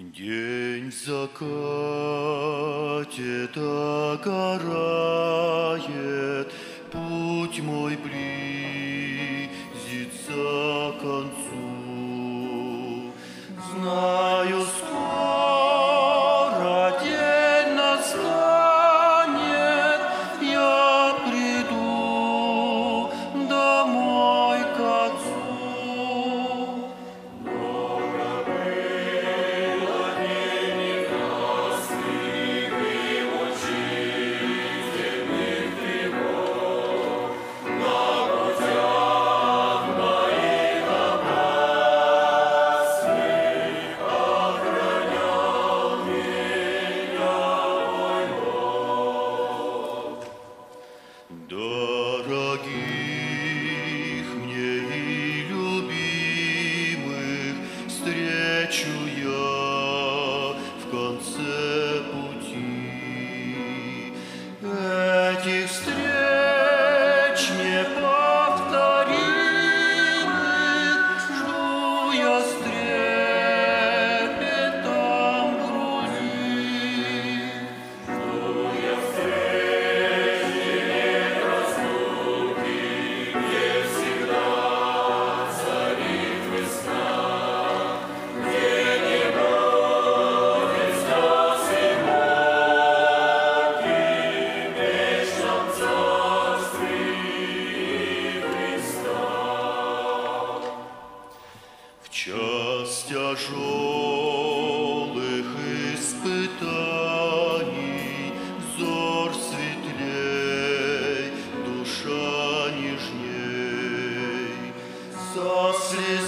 День в закате догорает, путь мой близится к концу. Знаю, скоро день настанет, я приду домой к отцу. Дорогих мне и любимых встречу я в конце пути. Этих встреч неповторимых жду я с трепетом в груди. В час тяжелых испытаний взор светлей, душа нежней. Со слез